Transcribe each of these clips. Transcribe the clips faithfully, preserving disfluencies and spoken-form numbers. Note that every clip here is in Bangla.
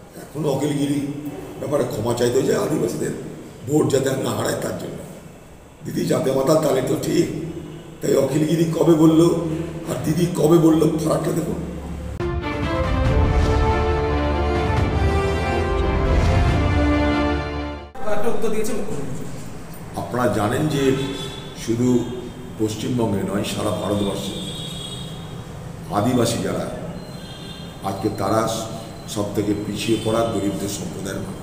এখন অখিলগিরি ব্যাপারে ক্ষমা চাইতে যে আদিবাসীদের ভোট যাতে না হারায় তার জন্য। দিদি জাতে মাতার তালে তো ঠিক, তাই অখিলগিরি কবে বললো আর দিদি কবে বললো, ফারাকটা দেখুন। আপনারা জানেন যে শুধু পশ্চিমবঙ্গে নয়, সারা ভারতবর্ষে আদিবাসী যারা আজকে তারা সব থেকে পিছিয়ে পড়া দরিদ্র সম্প্রদায়ের মানুষ।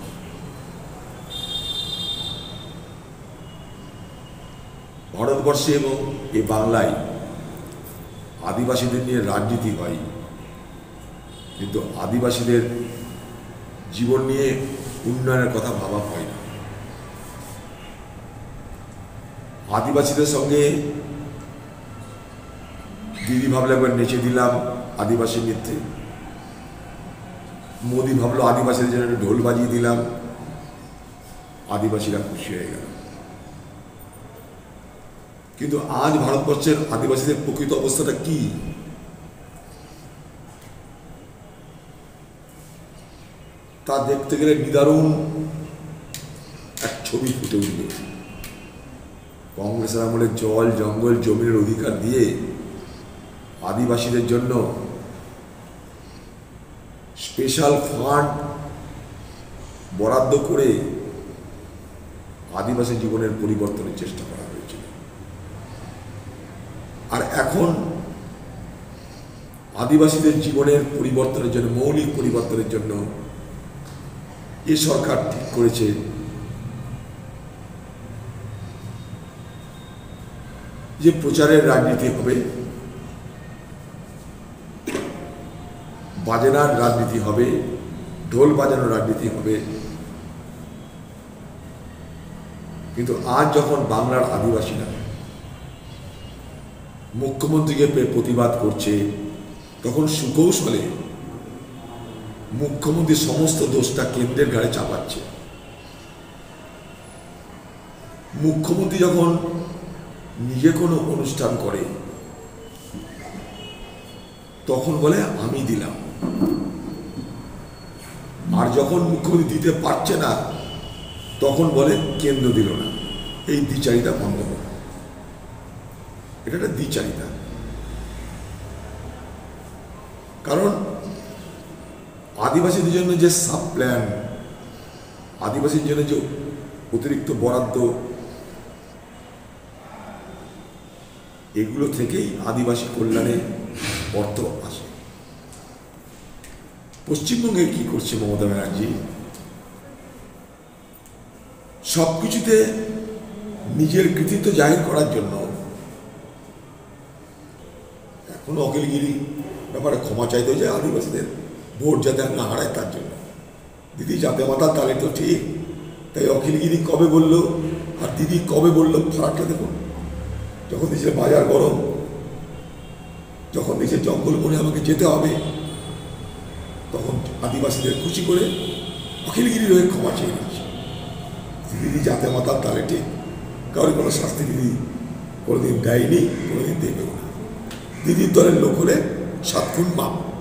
ভারতবর্ষে এবং এই বাংলায় আদিবাসীদের নিয়ে রাজনীতি হয়, কিন্তু আদিবাসীদের জীবন নিয়ে উন্নয়নের কথা ভাবা হয় না। আদিবাসীদের সঙ্গে দিদি ভাবলে একবার নেচে দিলাম আদিবাসী নৃত্যে, মোদি ভাবলো আদিবাসীদের জন্য ঢোল বাজিয়ে দিলাম, আদিবাসীরা খুশি হয়ে গেল। কিন্তু আজ ভারতবর্ষের আদিবাসীদের প্রকৃত অবস্থাটা কি? তা দেখতে গেলে নিদারুণ এক ছবি ফুটে উঠবে। কংগ্রেসের আমলে জল জঙ্গল জমির অধিকার দিয়ে আদিবাসীদের জন্য স্পেশাল ফান্ড বরাদ্দ করে আদিবাসী জীবনের পরিবর্তনের চেষ্টা করা হয়েছিল। আর এখন আদিবাসীদের জীবনের পরিবর্তনের জন্য, মৌলিক পরিবর্তনের জন্য এ সরকার ঠিক করেছে যে প্রচারের রাজনীতি হবে, বাজনার রাজনীতি হবে, ঢোল বাজানোর রাজনীতি হবে। কিন্তু আজ যখন বাংলার আদিবাসীরা মুখ্যমন্ত্রীকে প্রতিবাদ করছে, তখন সুকৌশলে মুখ্যমন্ত্রী সমস্ত দোষটা কেন্দ্রের ঘাড়ে চাপাচ্ছে। মুখ্যমন্ত্রী যখন নিজে কোনো অনুষ্ঠান করে তখন বলে আমি দিলাম, আর যখন মুখ্যমন্ত্রী দিতে পারছে না তখন বলে কেন্দ্র দিল না। এই দ্বিচারিতা বন্ধ হবে, এটা একটা দ্বিচারিতা। কারণ আদিবাসীদের জন্য যে সাব প্ল্যান, আদিবাসীর জন্য যে অতিরিক্ত বরাদ্দ, এগুলো থেকেই আদিবাসী কল্যাণে অর্থ আসে। পশ্চিমবঙ্গে কি করছে মমতা ব্যানার্জি? সবকিছুতে নিজের কৃতিত্ব জাহির করার জন্য এখন অখিলগিরি ব্যাপারে ক্ষমা চাইতে যে আদিবাসীদের ভোট যাতে না হারায় তার জন্য। দিদি জাতে মাতার তালে তো ঠিক, তাই অখিলগিরি কবে বললো আর দিদি কবে বললো, ফারাকটা দেখুন। যখন দেশের বাজার গরম, যখন দেশের জঙ্গল বনে আমাকে যেতে হবে, তখন আদিবাসীদের খুশি করে অখিলগিরির হয়ে ক্ষমা চেয়ে নিচ্ছে। দিদি জাতে মাতার তালে ঠিক, কারোর কোনো শাস্তি দিদি কোনোদিন দেয়নি, কোনোদিন দেবেও না। দিদির দলের লোক হলে সাত খুন মাপ।